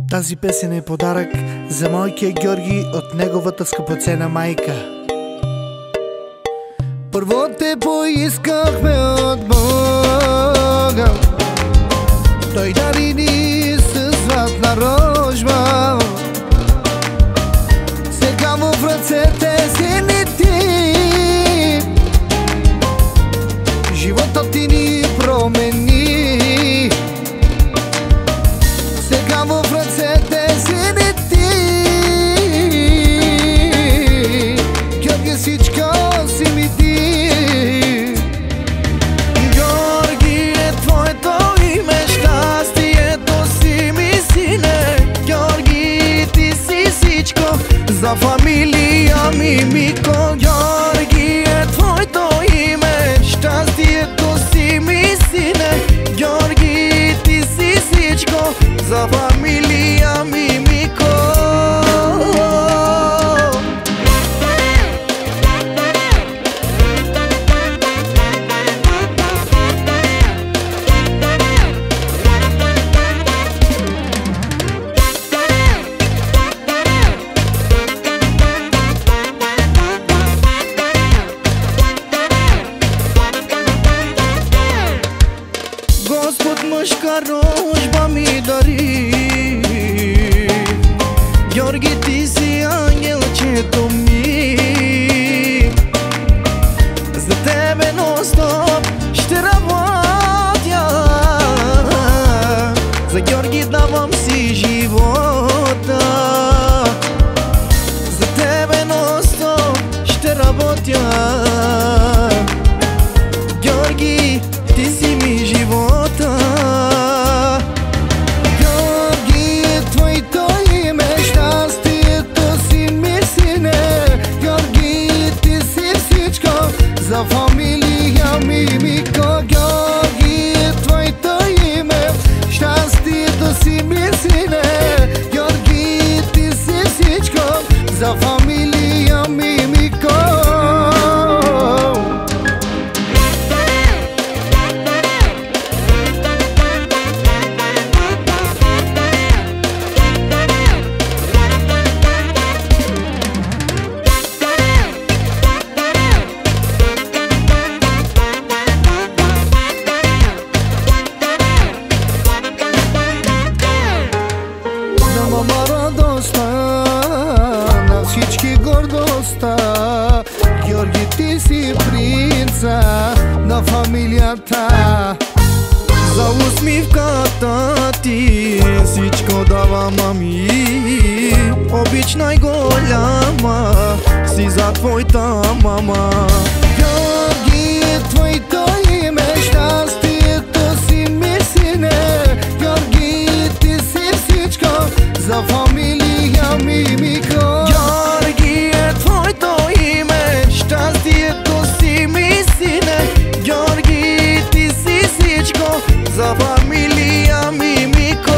Тази песен е подарък за малкия Георги от неговата скъпоценна майка. Първо те поискахме от Бога, Той дари ни със златна рожба. Сега в ръцете си ни ти, животът ти ни промени. Сега в ръцете си ни ти, Георги, всичко си ми ти. Георги е твоето име, щастието си ми, сине. Георги, ти си всичко за фамилия ми, Мико. Георги е твоето име, щастието си ми, сине. Георги, ти си всичко за фамилия ми, Мико. Господ мъжка рожба ми дари. Георги, ти си ангелчето ми. За тебе нон-стоп ще работя. За Георги давам си живота. За тебе нон-стоп ще работя. Георги, ти си ми живота. Георги е твоето име, щастието си ми, сине. Георги, ти си всичко за фамилия ми, Мико. Георги е твоето име, щастието си ми, сине. Георги, ти си всичко за фамилия ми, Мико. На всички гордостта, Георги, ти си принца на фамилията. За усмивката ти всичко давам, ами обич най-голяма си за твоята мама. Георги е твоето име, щастието си ми, сине. Георги, ти си всичко за фамилия ми, Мико. Георги е твоето име, щастието си ми, сине. Георги, ти си всичко за фамилия ми, Мико.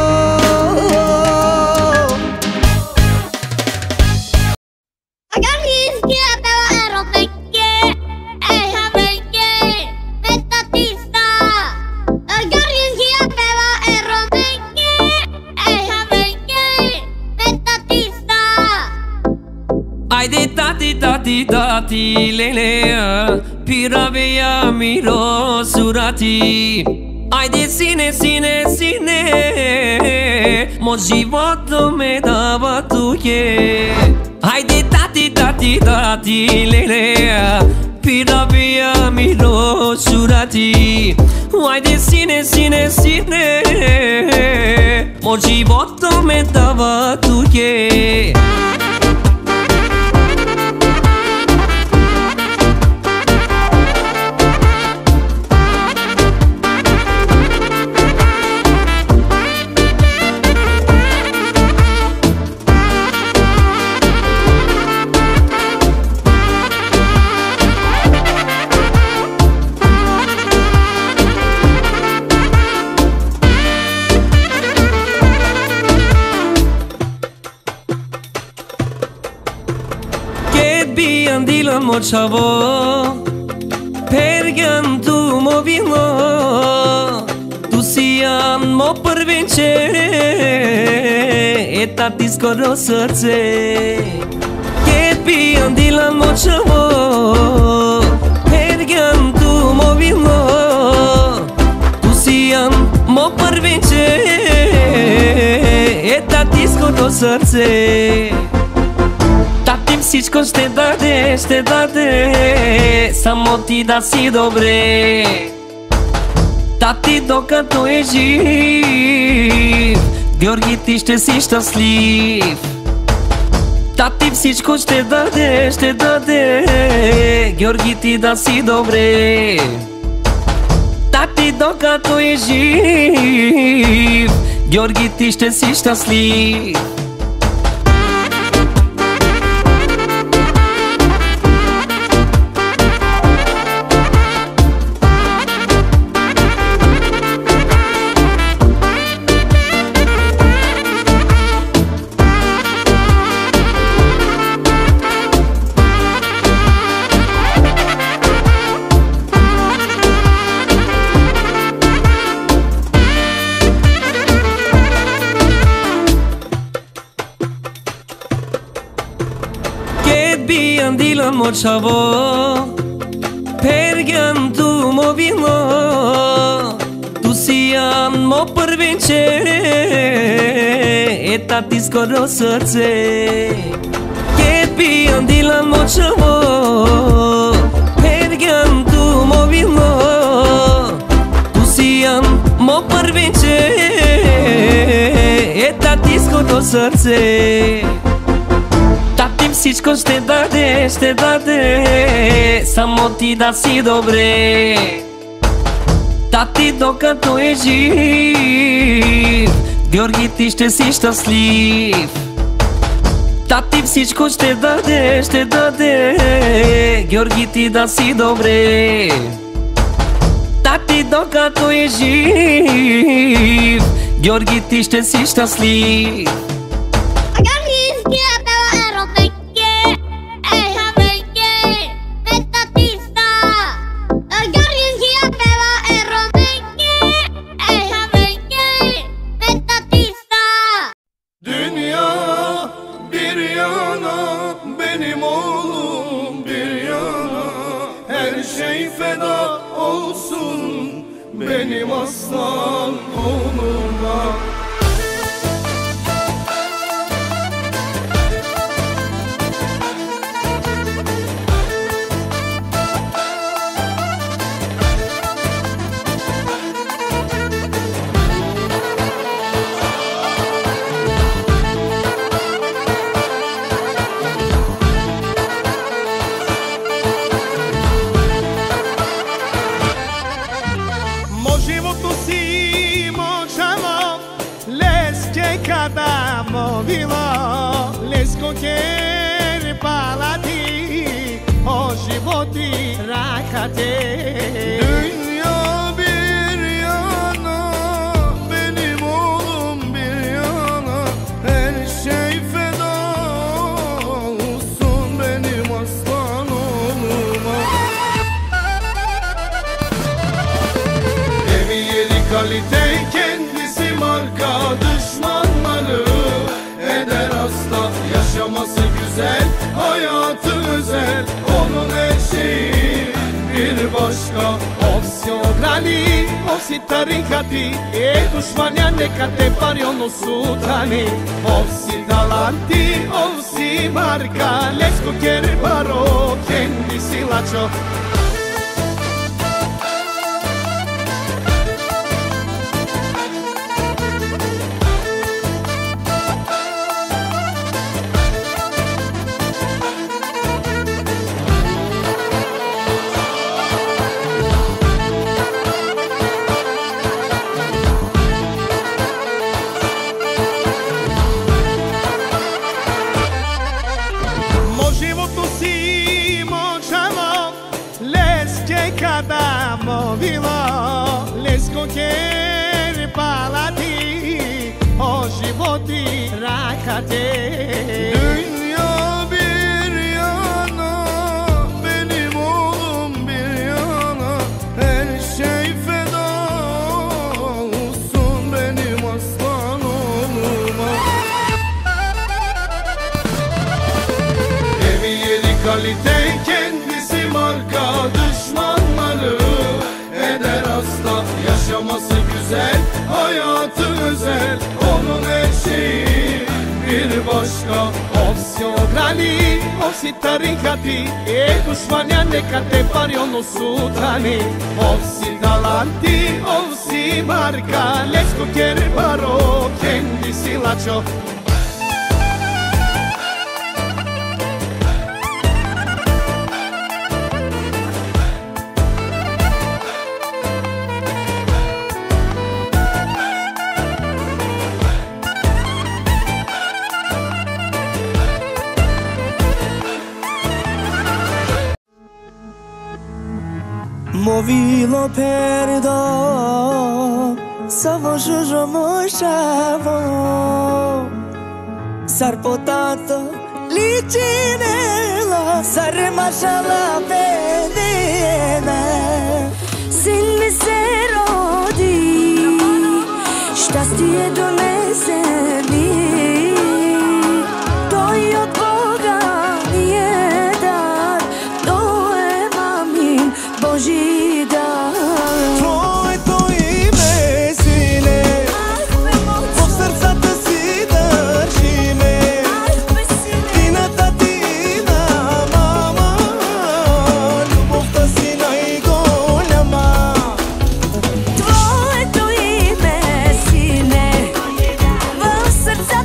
Haide tati lelea, piravea mirosurati. Haide sine mo život me dava tuye. Haide tati lelea, piravea mirosurati. Haide sine mo život me dava tuye. Andila mochavo, pergan tu movino, tu si janë mo përvin qere e ta ti skoro srce. Ket pijan dilan mo qëvo hergjan tu mo vino tu si janë mo përvin qere e ta ti skoro srce. Tatim si qko shtedade sa mo ti da si dobre. Tati do këto e gjiv Gjorgit ishte si shtasliv. Tati si qko shtedade Gjorgit i da si dobre. Tati do këto e gjiv Gjorgit ishte si shtasliv. Bijan dilan mo qavo pergjan tu mo vino tu si janë mo përvin qere e ta ti skoro srce. Ket bijan dilan mo qavo pergjan tu mo vino tu si janë mo përvin qere e ta ti skoro srce. Tatim si qko shtedade sa mo ti da si dobre. Tati do këto e gjiv Gjorgit ishte si shtasliv. Tatim si qko shtedade Gjorgit i da si dobre. Tati do këto e gjiv Gjorgit ishte si shtasliv. Benim oğlum bir yana, her şey feda olsun benim aslan oğluma. Kada movilo lesko kjer palati o životi rakate. Dünya bir yana, benim oğlum bir yana, her şey feda olsun benim aslan oğluma. Evi yeri kalite kendisi marka, düşmanları eder hasta. Yaşaması güzel, hayatı özel, onun her şeyi bir başka. Ovsi ograni, ovsi tarikati, dušmanja neka te pari ono sutani. Ovsi talanti, ovsi marka, lesko kerbaro, kendisi lačo. Kada movilo lesko kjer palati o životi rakate. Dünya bir yana, benim oğlum bir yana, her şey feda olsun Realite kendisi marka, düşmanları eder hasta. Yaşaması güzel, hayatı özel, onun her şeyi bir başka. Ovsi ograni, ovsi tarikati, dušmanja neka te pari, ono sutrani. Ovsi talanti, ovsi marka, Lesko Kerbaro, kendisi laço. Movilo perdo, samo žužo mošavo, sar potato licinela, sar mašala pedena. Sin mi se rodi, šťastie donese mi, to je od Boga nije dar, to je mamin Boží dar. Твоето име, сине, в сърцата си държиме, и на тати и на мама, любовта си най-голяма. Твоето име, сине, в сърцата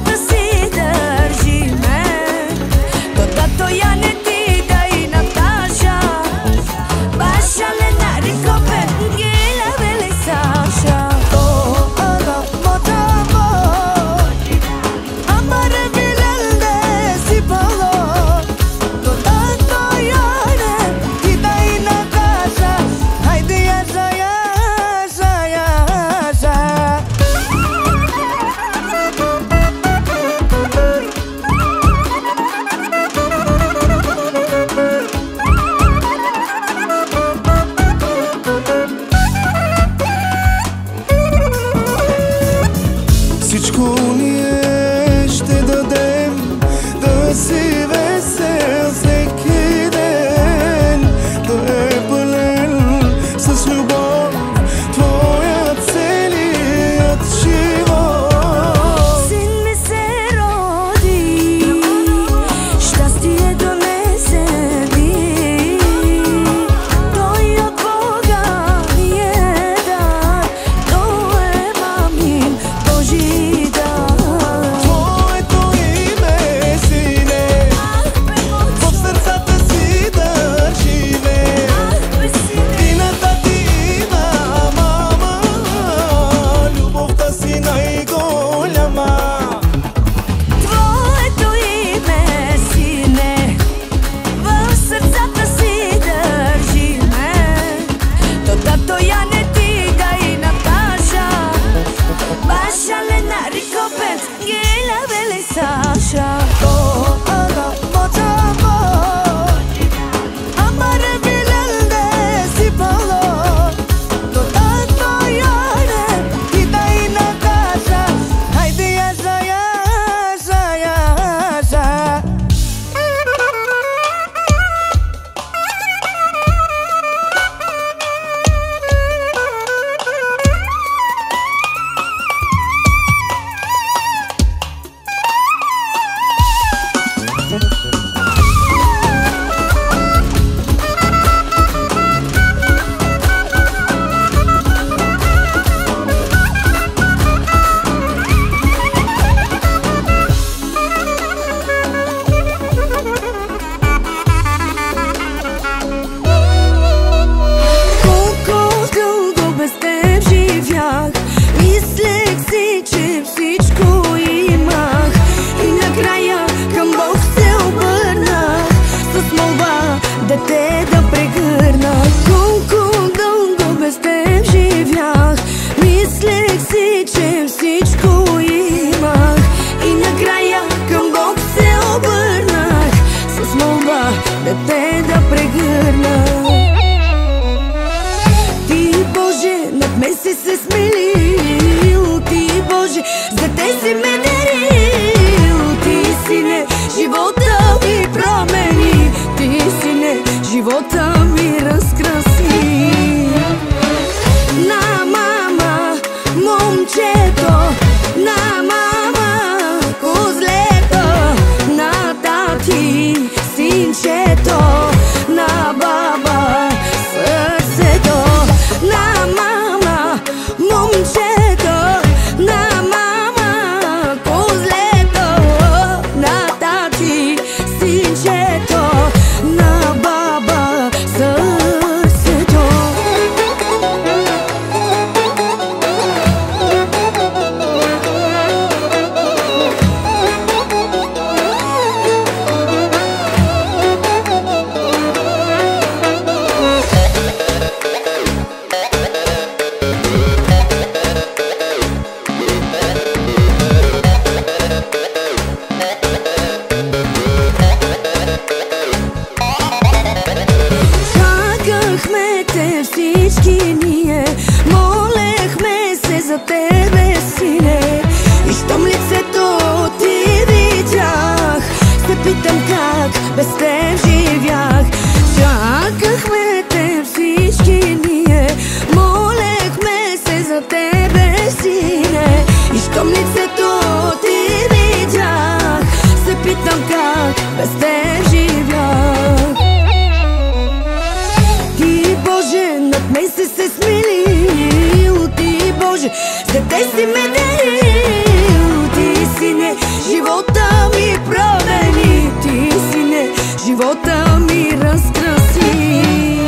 momčeto, na mama kozleto, na tati sinčeto, na baba srceto, na mama momčeto, na mama kozleto, na tati sinčeto, na baba srceto. Чакахме те всички ние, молехме се за тебе, сине. И щом лицето ти видях, се питам как без теб живях. Чакахме те всички ние, молехме се за тебе, сине. И щом лицето ти видях, се питам как без теб живях. Ти, Боже, над мен си се смилил, ти, Боже, за те си ме дарил. Ти, сине, живота ми промени, ти, сине, живота ми разкраси.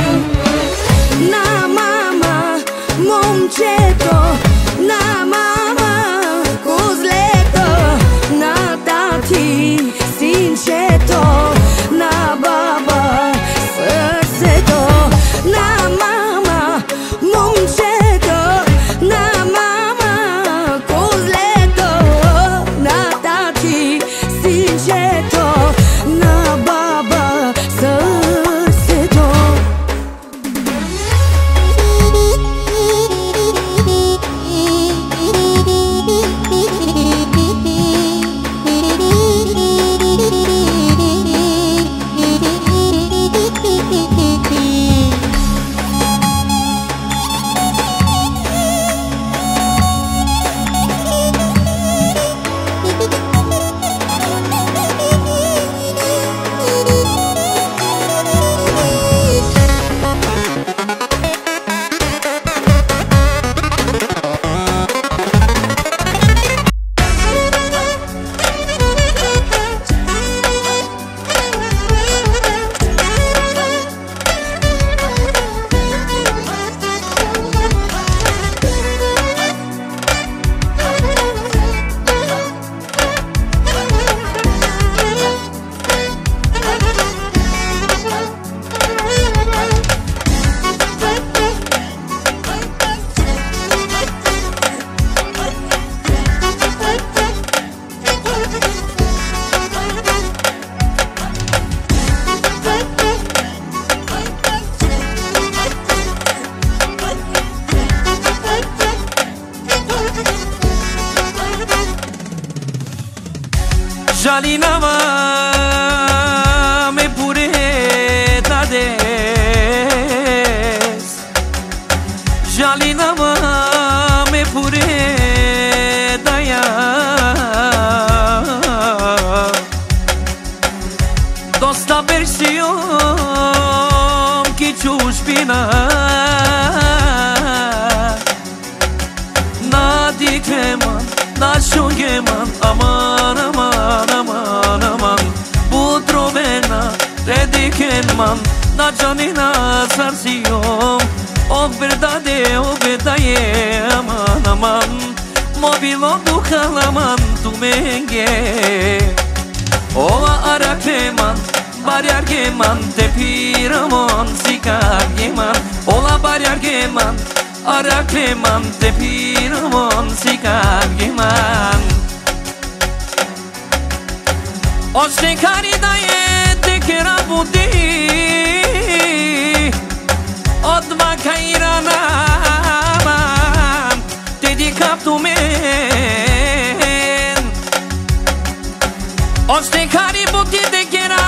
На мама, момчето, на мама, козлето, на тати, синчето, на баба, сърцето, на мама, момчето, на мама, козлето, на тати, синчето, на баба, сърцето. Jalinama me pureta des, Jalinama me pureta ya, dosta versión ki chushpina, na dikreman, na shungeman, aman aman aman aman, putrovena dedikenman, na canina sarsiyom, o verdade o verdaye aman aman, mobilo bukhalaman tu menge, ova arakreman, baryar geman, tepiramon sikar geman, ola baryar geman, arakreman, tepiramon sikar geman. Ošte karida je tekera budi, odva kairana man, dedi kaptu men. Ošte kari budi tekera,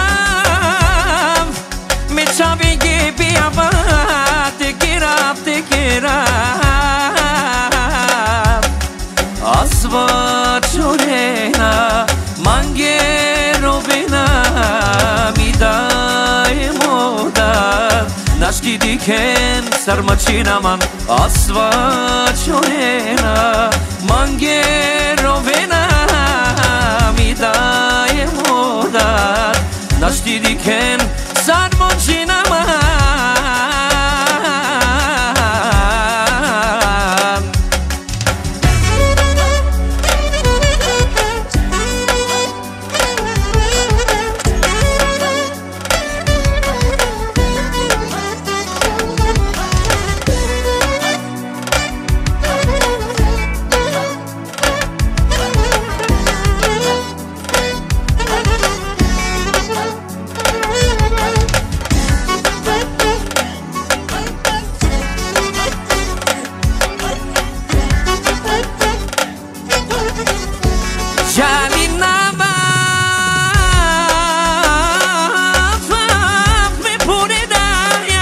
me chavi gibi ava, tekera tekera. svaciorena mangerovena mi dai moda Našti diken sarmacina man asvaciorena mangerovena mi dai moda Našti diken sarmacina man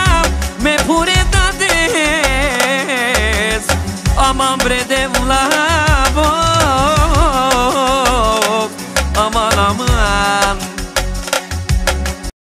Am ambre de un la